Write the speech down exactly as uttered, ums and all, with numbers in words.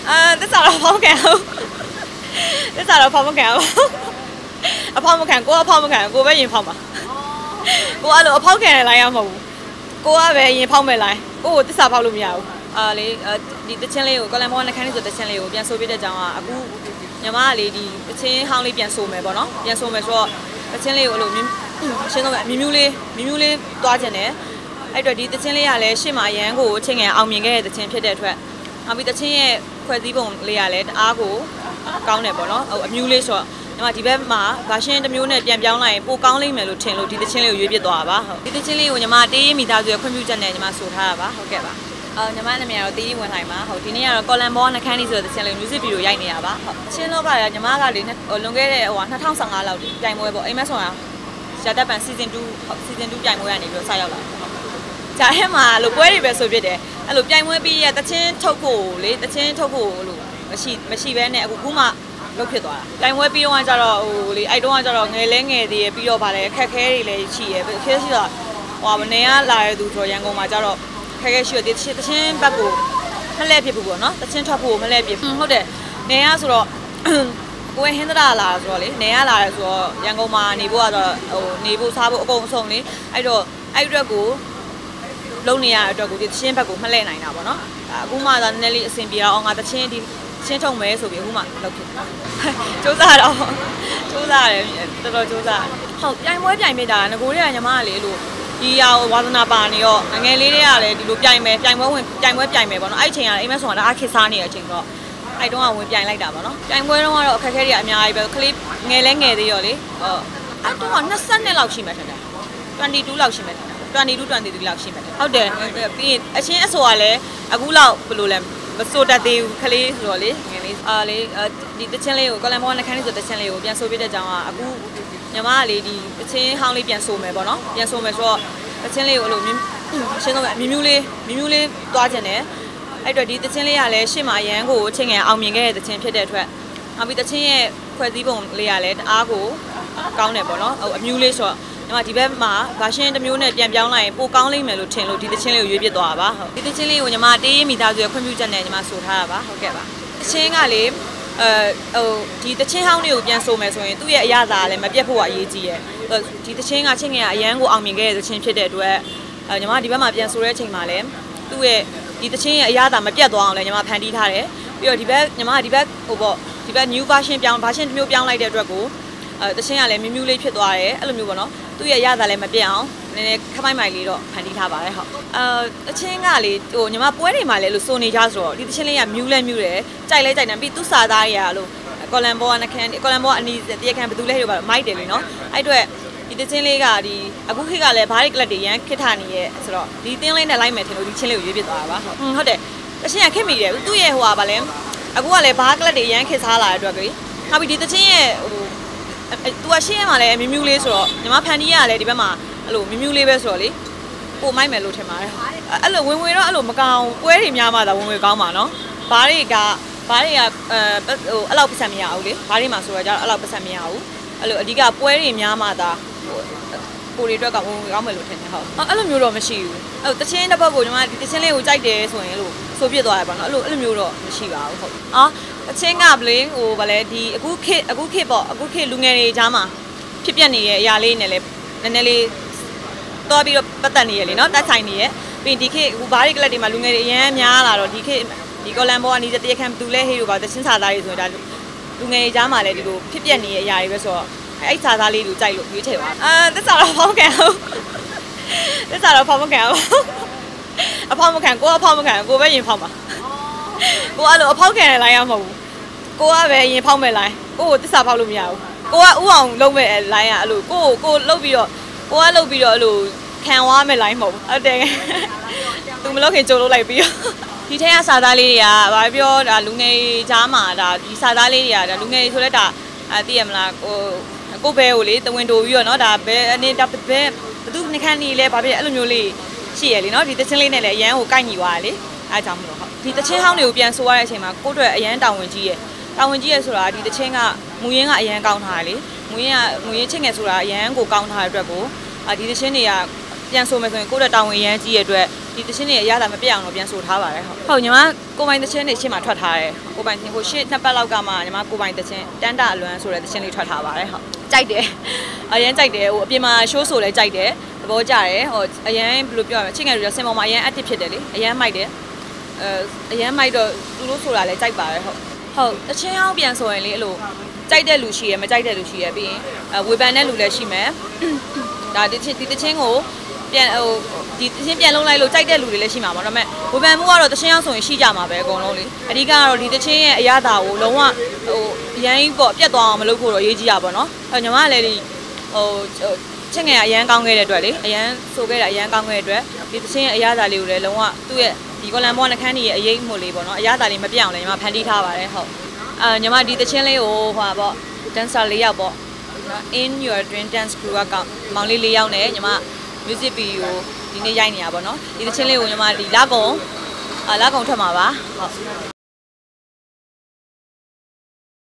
啊，这咋了跑干哦？这咋了跑不干哦？啊跑不干，我跑不干，我不愿跑嘛。我阿路跑干来呀冇，我阿不愿跑没来，我这啥跑路没有。啊，你呃，你的钱嘞，我刚才冇那看你做的钱嘞，我变手边的讲啊，阿姑，你妈嘞的，钱行里变收没不喏，变收没说，钱嘞我路咪，现在咪咪嘞，咪咪嘞多少钱呢？哎，这里的钱嘞下来，起码严个钱眼后面个的钱撇得出来，啊，比的钱眼快递崩嘞下来，阿个高呢不喏，哦，咪嘞说。那么这边嘛，发现这苗呢变变来，不讲里面路程路，这的钱里越变多吧？这的钱里我你妈第一米大就 computer 呢，你妈说他吧 ，OK 吧？呃，你妈那边有第一问题嘛？好，今年有高兰包那看你说的钱里 music video 演的吧？好，钱老板你妈那里呢？呃，弄个的哇，那汤上啊老的，变么不？哎，没说啊，现在办 season two season two 变么样的就啥样了？家里嘛，路过里边随便的，啊，路变么比啊，的钱超过嘞，的钱超过路，没事没事边呢，我估嘛。လုပ်ဖြစ်သွားတာတိုင်ဝဲပြီးတော့ကျတော့ဟိုလေအဲ့တုန်းကကျတော့ငယ်လဲငယ်သေးရပြီးတော့ဗာလဲခက်ခဲတွေလည်းရှိရခက်ရှိတော့ဟိုမနေရလာရသူဆိုရန်ကုန်မှာကျတော့ခက်ခဲရှိတော့တချင်းဘက်ကိုမလဲဖြစ်ဘူးပေါ့နော်တချင်းထွက်ဖို့မလဲဖြစ်ဟုတ်တယ်နေရဆိုတော့ကိုယ်ဟင်းသရာလာဆိုတော့လေနေရလာရဆိုတော့ရန်ကုန်မှာနေဖို့ကတော့ဟိုနေဖို့စားဖို့အကုန်အစုံလေအဲ့တော့အဲ့အတွက်ကိုလုံနေရတဲ့အတွက်ကိုဒီတချင်းဘက်ကိုမလဲနိုင်တာပေါ့နော်အခုမှသာနည်းနည်းလေးအဆင်ပြေအောင်ငါတချင်းဒီချင်းထုံမဲဆိုပြီးအခုမှလုပ်ဖြစ်တယ်။စူးစားတော့စူးစားတယ်တော်တော်စူးစားဟုတ်ပြိုင်ပွဲပြိုင်မိတာငကိုတွေကညီမကလေလို့ဒီဟာဝါသနာပါနေရောငငယ်လေးတွေကလည်းဒီလိုပြိုင်မယ်ပြိုင်ပွဲဝင်ပြိုင်ပွဲပြိုင်မယ်ပေါ့နော်အဲ့ချိန်ကအိမ်မက်ဆိုတာအားခစ်စားနေတဲ့အချိန်တော့အဲ့တုန်းကဝင်ပြိုင်လိုက်တာပေါ့နော်ပြိုင်ပွဲတုန်းကတော့အခက်အခဲတွေအများကြီးပဲကလေးငယ်လဲငယ်သေးရောလေဟုတ်အဲ့တုန်းကနှစ်နှစ်လောက်ရှိမှထင်တယ်22လောက်ရှိမှထင်တယ်22 23လောက်ရှိမှထင်ဟုတ်တယ်ပြီးရင်အချင်းအဆိုကလည်းအခုလောက်ဘယ်လိုလဲမစိုးတတ်သေးဘူးခလေးဆိုတော့လေငယ်လေးအာလေဒီတချင်းလေးကိုကောလန်ဘောနဲ့ခန်းလေးဆိုတချင်းလေးကိုပြန်ဆိုပြတဲ့ကြောင်ကအခုညီမကလေဒီတချင်းဟောင်းလေးပြန်ဆိုမယ်ပေါ့နော်ပြန်ဆိုမယ်ဆိုတော့တချင်းလေးကိုအဲ့လိုရှင်းတော့မြူးမြူးလေးမြူးမြူးလေးတွားကျင်တယ်အဲ့တော့ဒီတချင်းလေးကလည်းရှေ့မှာရန်ကိုချင်းငယ်အောင်မြင်ခဲ့တဲ့တချင်းဖြစ်တဲ့အတွက်နောက်ပြီးတချင်းရဲ့ဖွဲ့စည်းပုံလေးကလည်းတအားကိုကောင်းတယ်ပေါ့နော်ဟိုအမြူးလေးဆိုတော့ညီမဒီဘက်မှာဗာရှင်တစ်မျိုးနဲ့ပြန်ပြောင်းလိုက်ရင်ပိုကောင်းလိမ့်မယ်လို့ထင်လို့ဒီတချင်းလေးကိုရွေးပြစ်သွားတာပါဟုတ်ဒီတချင်းလေးကိုညီမတေးရင်မိသားစုရဲ့ခွင့်ပြုချက်နဲ့ညီမဆိုထားတာပါဟုတ်ကဲ့ပါတချင်းကလေအဲဟိုဒီတချင်းဟောင်းလေးကိုပြန်ဆိုမယ်ဆိုရင်သူ့ရဲ့အရသာလည်းမပြတ်ဖို့ကအရေးကြီးရဲ့ဒီတချင်းကချင်းငယ်ကအရန်ကိုအောင်မြင်ခဲ့တဲ့တချင်းဖြစ်တဲ့အတွက်အဲညီမဒီဘက်မှာပြန်ဆိုတဲ့အချိန်မှာလည်းသူ့ရဲ့ဒီတချင်းရဲ့အရသာမပြတ်သွားအောင်လည်းညီမဖန်တီးထားတယ်ပြီးတော့ဒီဘက်ညီမဒီဘက်ဟိုပေါ့ဒီဘက် new version ပြောင်း version တစ်မျိုးပြောင်းလိုက်တဲ့အတွက်ကိုအဲတချင်းကလည်းမြူးမြူးလေးဖြစ်သွားတယ်အဲ့လိုမျိုးပေါ့နော်သူ့ရဲ့ရတာလည်းမပြတ်အောင်နည်းနည်းခမိုက်မိုက်လေးတော့ဖန်တီးထားပါတယ်ဟုတ်အာတချင်းကလေဟိုညီမပွဲတွေမှာလည်းလို့စိုးနေကြဆိုတော့ဒီတချင်းလေးကမြူးလဲမြူးတယ်ကြိုက်လဲကြိုက်တယ်ပြီးသူ့စာသားတွေကလို့ကောလန်ဘောကနှခမ်းကောလန်ဘောကအနီးတရခမ်းဘယ်သူလဲလို့ပါမိုက်တယ်လေနော်အဲ့အတွက်ဒီတချင်းလေးကဒီအခုခေတ်ကလည်းဘားရီကလပ်တွေရန်ခစ်ထားနေရဲ့ဆိုတော့ဒီတင်းလေးနဲ့လိုက်မယ်ထင်လို့ဒီချင်းလေးကိုရွေးပြစ်သွားတာပါဟုတ်ဟုတ်တယ်တချင်းကခစ်မိတယ်သူ့ရဲ့ဟိုဟာဗာလဲအခုကလည်းဘားကလပ်တွေရန်ခစ်စားလာတဲ့အတွက်ကြီးနောက်ပြီးဒီတချင်းရဲ့ဟိုသူကရှင်းရမှာလဲမြူးမြူးလေးဆိုတော့ညီမဖန်တီးရလဲဒီဘက်မှာအဲ့လိုမြူးမြူးလေးပဲဆိုတော့လေပိုမိုက်မယ်လို့ထင်ပါတယ်အဲ့လိုဝင်ဝင်တော့အဲ့လိုမကောင်းပွဲတွေများမှသာဝင်ဝင်ကောင်းပါနော်ဘားတွေကဘားတွေကအဲဟိုအဲ့လောက်ပတ်စံမရဘူးလေဘားတွေမှာဆိုတော့ကျတော့အဲ့လောက်ပတ်စံမရဘူးအဲ့လိုအဓိကပွဲတွေများမှသာဟိုကိုတွေအတွက်ကဝင်ဝင်ကောင်းမယ်လို့ထင်တယ်ဟုတ်အဲ့လိုမျိုးတော့မရှိဘူးအဲ့တချင်းတစ်ပတ်ကိုညီမဒီတချင်းလေးကိုကြိုက်တယ်ဆိုရင်လို့ဆိုပြစ်သွားရပါတော့အဲ့လိုအဲ့လိုမျိုးတော့မရှိပါဘူးဟုတ်အော်အချင်းကဘလင်းဟိုဗာလဲဒီအခုခေတ်အခုခေတ်ပေါ့အခုခေတ်လူငယ်တွေကြားမှာဖြစ်ပျက်နေတဲ့အရာလေးနဲ့လည်းနည်းနည်းလေးတော်ပြီးတော့ပတ်သက်နေရလေနော်တက်ဆိုင်နေရပြီးဒီခေတ်အခုဘားရီကလပ်တွေမှာလူငယ်တွေအများများလာတော့ဒီခေတ်ဒီကောလန်ဘောကအနီးတရခမ်းတူလဲဟေးတို့ပါတချင်းစာသားတွေဆိုရင်ဒါလူငယ်တွေကြားမှာလည်းဒီလိုဖြစ်ပျက်နေတဲ့အရာတွေပဲဆိုတော့အဲ့စာသားလေးကိုကြိုက်လို့ရွေးထည့်ပါအာတက်စာတော့ဖောင်းကန်ဟုတ်တက်စာတော့ဖောင်းမကန်ဟုတ်အဖောင်းမကန်ကိုအဖောင်းမကန်ကိုပဲရင်ဖောင်းပါကိုအဲ့လိုအဖောက်ခံလိုက်ရမှာမဟုတ်ဘူးကိုကပဲရင်ဖောက်မဲ့လိုက်ကိုကိုတစ္ဆာဖောက်လို့မရဘူးကိုကဥအောင်လုံးမဲ့လိုင်းကအဲ့လိုကိုကိုလှုပ်ပြီးတော့ကိုကလှုပ်ပြီးတော့အဲ့လိုခံဝါမဲ့လိုင်းမဟုတ်ဘူးဟုတ်တယ်သူမလုပ်ခင်ကြိုးလုပ်လိုက်ပြီးတော့ဒီထဲကစာသားလေးတွေကဘာပြောဒါလူငယ်ကြားမှာဒါဒီစာသားလေးတွေကဒါလူငယ်ဆိုလဲဒါအသိရမလားကိုကိုဘဲကိုလေတဝင်းတိုးပြီးတော့เนาะဒါဘဲအနေဒါဘဲဘသူနှခမ်းနေလဲဘာဖြစ်အဲ့လိုမျိုးလေးရှိရလေเนาะဒီတချင်းလေးနဲ့လည်းအရန်ကိုကိုက်ညီသွားတယ်လေအားကြောင့်မလို့ဟုတ်ဒီတချင်းဟောင်းတွေကိုပြန်ဆိုရတဲ့အချိန်မှာကိုယ့်အတွက်အရန်တောင်းဝင်ကြီးရယ်တောင်းဝင်ကြီးရယ်ဆိုတာဒီတချင်းကမူရင်းကအရန်ကောင်းထားတယ်လေမူရင်းကမူရင်းချင်းငယ်ဆိုတာအရန်ကိုကောင်းထားတဲ့အတွက်ကိုဒီတချင်းတွေကပြန်ဆိုမယ်ဆိုရင်ကိုယ့်အတွက်တောင်းဝင်အရန်ကြီးရတဲ့အတွက်ဒီတချင်းတွေအရသာမပြတ်အောင်တော့ပြန်ဆိုထားပါတယ်ဟုတ်ဟုတ်ညီမကိုပိုင်တချင်းတွေရှင်းမှာထွက်ထားတယ်ကိုပိုင်ဟိုရှင်းနှစ်ပတ်လောက်ကမှညီမကိုပိုင်တချင်းတန်းတာအလွမ်းဆိုတဲ့တချင်းလေးထွက်ထားပါတယ်ဟုတ်ကြိုက်တယ်အရင်ကြိုက်တယ်ဟိုအပြင်မှာ show ဆိုလဲကြိုက်တယ်သဘောကျတယ်ဟိုအရင်ဘယ်လိုပြောရမလဲချင်းငယ်တွေစင်ပေါ်မှာအရင် active ဖြစ်တယ်လေအရင်မိုက်တယ်အဲအရင်မိုက်တော့သူတို့ဆိုတာလဲကြိုက်ပါတယ်ဟုတ်ဟုတ်တချင်းအောင်ပြန်ဆိုရင်လေအဲ့လိုကြိုက်တဲ့လူရှိရယ်မကြိုက်တဲ့လူရှိရယ်ပြီးရင်ဝေဖန်တဲ့လူလည်းရှိမယ်ဒါဒီချင်းဒီတချင်းကိုပြန်ဟိုဒီတချင်းပြန်လုံးလိုက်လို့ကြိုက်တဲ့လူတွေလည်းရှိမှာပေါ့ဒါပေမဲ့ဝေဖန်မှုကတော့တချင်းအောင်ဆိုရင်ရှိကြမှာပဲအကုန်လုံးလေအဓိကကတော့ဒီတချင်းရဲ့အရသာကိုလုံးဝဟိုအရင်ပေါ့ပြတ်သွားအောင်မလုပ်ဖို့တော့အရေးကြီးတာပေါ့နော်အဲညီမကလည်းဒီဟိုချင်းငယ်အရန်ကောင်းခဲ့တဲ့အတွက်လေအရန်ဆိုခဲ့တာအရန်ကောင်းခဲ့တဲ့အတွက်ဒီတချင်းရဲ့အရသာလေးကိုလည်းလုံးဝသူ့ရဲ့ဒီကော်လန်ဘောနှခမ်းကြီးရဲ့အရေးမှုလေးပေါ့နော်အရသာလေးမပြတ်အောင်လည်းညီမဖန်တီးထားပါတယ်ဟုတ်အာညီမဒီတချင်းလေးကိုဟိုပါပေါ့ dancer လေးယောက်ပေါ့နော် in your dream dance crew ကမောင်လေးလေးယောက်နဲ့ညီမ music video ဒီနေ့ရိုက်နေရပါတော့ဒီတချင်းလေးကိုညီမဒီလကုံအာလကုံထွက်မှာပါဟုတ်